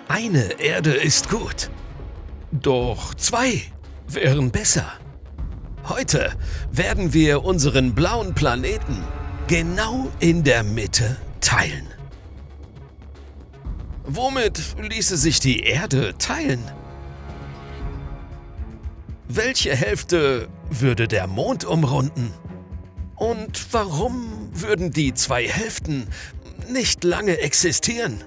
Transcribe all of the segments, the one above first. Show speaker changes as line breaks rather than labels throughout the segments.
Eine Erde ist gut, doch zwei wären besser. Heute werden wir unseren blauen Planeten genau in der Mitte teilen. Womit ließe sich die Erde teilen? Welche Hälfte würde der Mond umrunden? Und warum würden die zwei Hälften nicht lange existieren?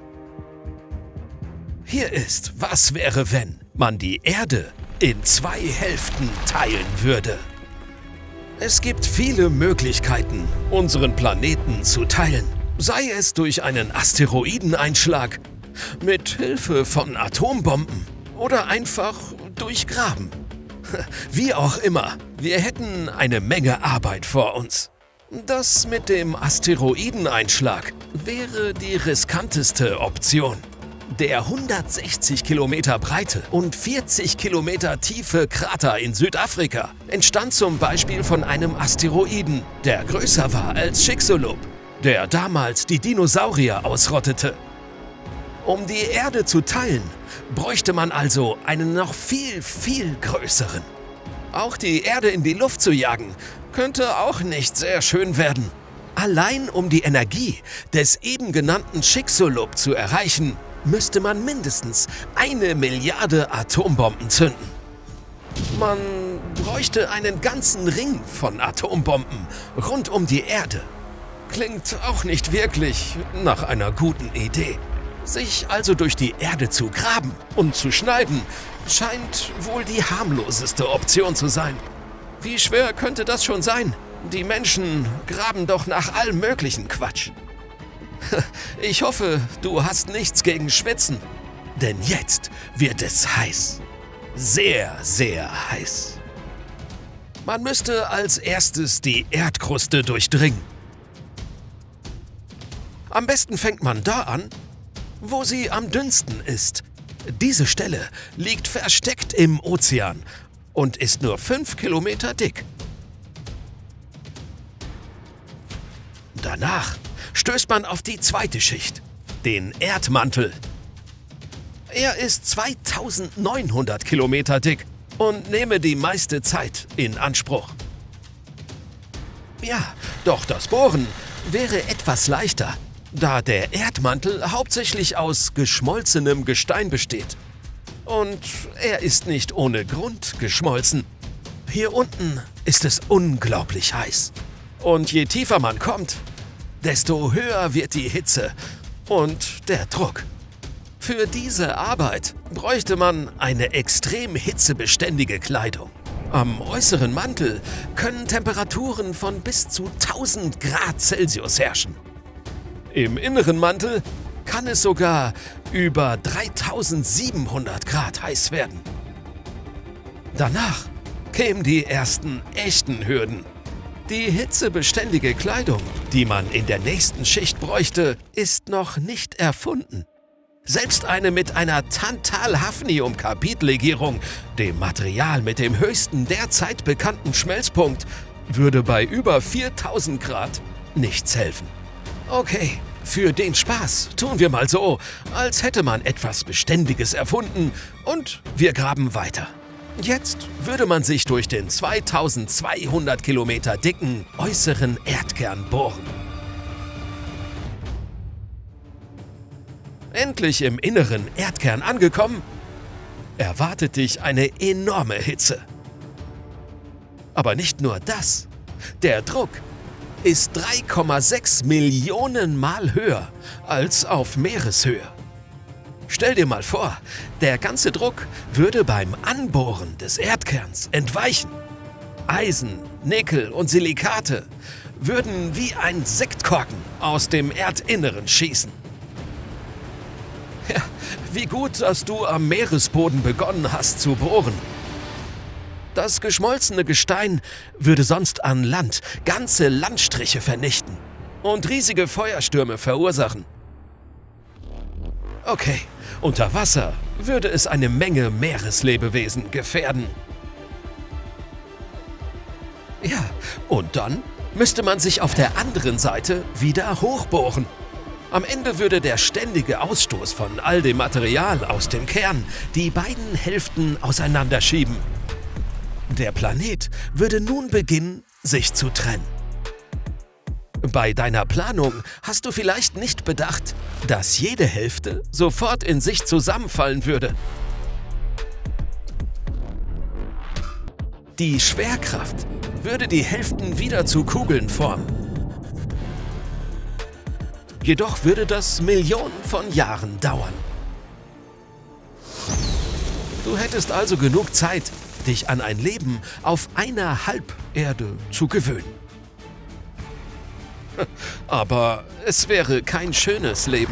Hier ist Was wäre, wenn man die Erde in zwei Hälften teilen würde. Es gibt viele Möglichkeiten, unseren Planeten zu teilen. Sei es durch einen Asteroideneinschlag, mit Hilfe von Atombomben oder einfach durch Graben. Wie auch immer, wir hätten eine Menge Arbeit vor uns. Das mit dem Asteroideneinschlag wäre die riskanteste Option. Der 160 Kilometer breite und 40 Kilometer tiefe Krater in Südafrika entstand zum Beispiel von einem Asteroiden, der größer war als Chicxulub, der damals die Dinosaurier ausrottete. Um die Erde zu teilen, bräuchte man also einen noch viel größeren. Auch die Erde in die Luft zu jagen, könnte auch nicht sehr schön werden. Allein um die Energie des eben genannten Chicxulub zu erreichen, müsste man mindestens 1 Milliarde Atombomben zünden. Man bräuchte einen ganzen Ring von Atombomben rund um die Erde. Klingt auch nicht wirklich nach einer guten Idee. Sich also durch die Erde zu graben und zu schneiden, scheint wohl die harmloseste Option zu sein. Wie schwer könnte das schon sein? Die Menschen graben doch nach allem möglichen Quatsch. Ich hoffe, du hast nichts gegen Schwitzen, denn jetzt wird es heiß. Sehr heiß. Man müsste als erstes die Erdkruste durchdringen. Am besten fängt man da an, wo sie am dünnsten ist. Diese Stelle liegt versteckt im Ozean und ist nur 5 Kilometer dick. Danach stößt man auf die zweite Schicht, den Erdmantel. Er ist 2900 Kilometer dick und nehme die meiste Zeit in Anspruch. Ja, doch das Bohren wäre etwas leichter, da der Erdmantel hauptsächlich aus geschmolzenem Gestein besteht. Und er ist nicht ohne Grund geschmolzen. Hier unten ist es unglaublich heiß. Und je tiefer man kommt, desto höher wird die Hitze und der Druck. Für diese Arbeit bräuchte man eine extrem hitzebeständige Kleidung. Am äußeren Mantel können Temperaturen von bis zu 1000 Grad Celsius herrschen. Im inneren Mantel kann es sogar über 3700 Grad heiß werden. Danach kämen die ersten echten Hürden. Die hitzebeständige Kleidung, die man in der nächsten Schicht bräuchte, ist noch nicht erfunden. Selbst eine mit einer Tantal-Hafnium-Carbid-Legierung, dem Material mit dem höchsten derzeit bekannten Schmelzpunkt, würde bei über 4000 Grad nichts helfen. Okay, für den Spaß tun wir mal so, als hätte man etwas Beständiges erfunden und wir graben weiter. Jetzt würde man sich durch den 2200 Kilometer dicken äußeren Erdkern bohren. Endlich im inneren Erdkern angekommen, erwartet dich eine enorme Hitze. Aber nicht nur das. Der Druck ist 3,6 Millionen Mal höher als auf Meereshöhe. Stell dir mal vor, der ganze Druck würde beim Anbohren des Erdkerns entweichen. Eisen, Nickel und Silikate würden wie ein Sektkorken aus dem Erdinneren schießen. Ja, wie gut, dass du am Meeresboden begonnen hast zu bohren. Das geschmolzene Gestein würde sonst an Land ganze Landstriche vernichten und riesige Feuerstürme verursachen. Okay, unter Wasser würde es eine Menge Meereslebewesen gefährden. Ja, und dann müsste man sich auf der anderen Seite wieder hochbohren. Am Ende würde der ständige Ausstoß von all dem Material aus dem Kern die beiden Hälften auseinanderschieben. Der Planet würde nun beginnen, sich zu trennen. Bei deiner Planung hast du vielleicht nicht bedacht, dass jede Hälfte sofort in sich zusammenfallen würde. Die Schwerkraft würde die Hälften wieder zu Kugeln formen. Jedoch würde das Millionen von Jahren dauern. Du hättest also genug Zeit, dich an ein Leben auf einer Halberde zu gewöhnen. Aber es wäre kein schönes Leben.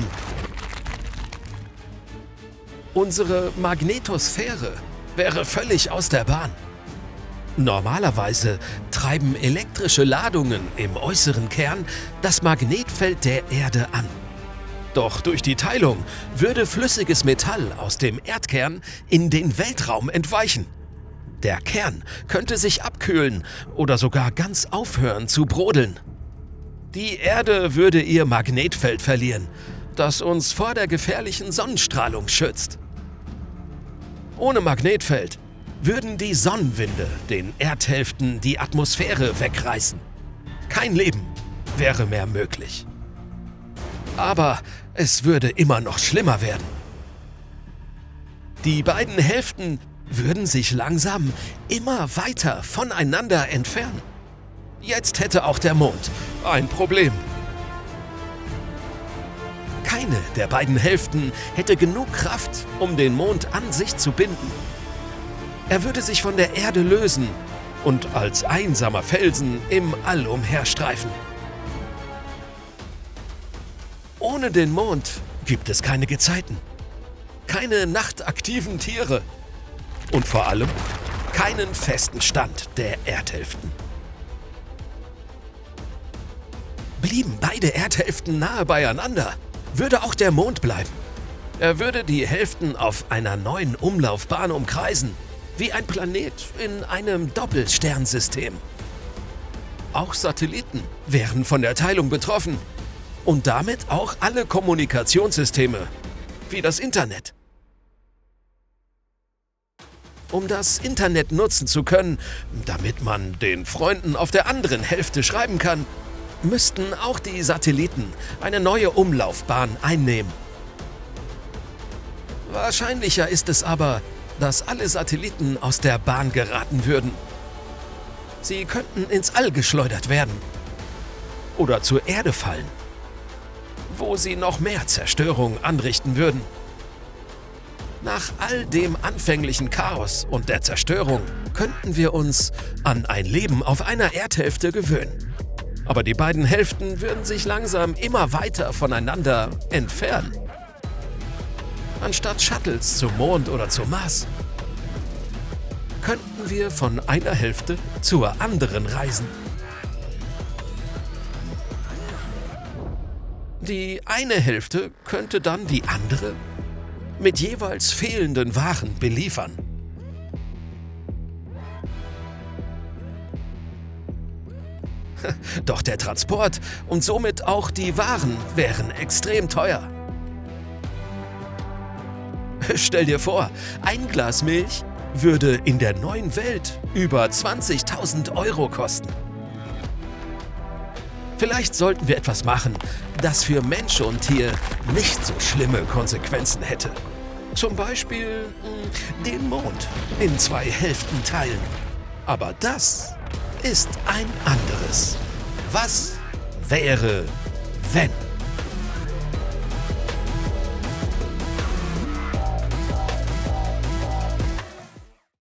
Unsere Magnetosphäre wäre völlig aus der Bahn. Normalerweise treiben elektrische Ladungen im äußeren Kern das Magnetfeld der Erde an. Doch durch die Teilung würde flüssiges Metall aus dem Erdkern in den Weltraum entweichen. Der Kern könnte sich abkühlen oder sogar ganz aufhören zu brodeln. Die Erde würde ihr Magnetfeld verlieren, das uns vor der gefährlichen Sonnenstrahlung schützt. Ohne Magnetfeld würden die Sonnenwinde den Erdhälften die Atmosphäre wegreißen. Kein Leben wäre mehr möglich. Aber es würde immer noch schlimmer werden. Die beiden Hälften würden sich langsam immer weiter voneinander entfernen. Jetzt hätte auch der Mond ein Problem. Keine der beiden Hälften hätte genug Kraft, um den Mond an sich zu binden. Er würde sich von der Erde lösen und als einsamer Felsen im All umherstreifen. Ohne den Mond gibt es keine Gezeiten, keine nachtaktiven Tiere und vor allem keinen festen Stand der Erdhälften. Blieben beide Erdhälften nahe beieinander, würde auch der Mond bleiben. Er würde die Hälften auf einer neuen Umlaufbahn umkreisen, wie ein Planet in einem Doppelsternsystem. Auch Satelliten wären von der Teilung betroffen und damit auch alle Kommunikationssysteme, wie das Internet. Um das Internet nutzen zu können, damit man den Freunden auf der anderen Hälfte schreiben kann, müssten auch die Satelliten eine neue Umlaufbahn einnehmen. Wahrscheinlicher ist es aber, dass alle Satelliten aus der Bahn geraten würden. Sie könnten ins All geschleudert werden oder zur Erde fallen, wo sie noch mehr Zerstörung anrichten würden. Nach all dem anfänglichen Chaos und der Zerstörung könnten wir uns an ein Leben auf einer Erdhälfte gewöhnen. Aber die beiden Hälften würden sich langsam immer weiter voneinander entfernen. Anstatt Shuttles zum Mond oder zum Mars, könnten wir von einer Hälfte zur anderen reisen. Die eine Hälfte könnte dann die andere mit jeweils fehlenden Waren beliefern. Doch der Transport und somit auch die Waren wären extrem teuer. Stell dir vor, ein Glas Milch würde in der neuen Welt über 20.000 € kosten. Vielleicht sollten wir etwas machen, das für Mensch und Tier nicht so schlimme Konsequenzen hätte. Zum Beispiel den Mond in 2 Hälften teilen. Aber das ist ein anderes. Was wäre, wenn?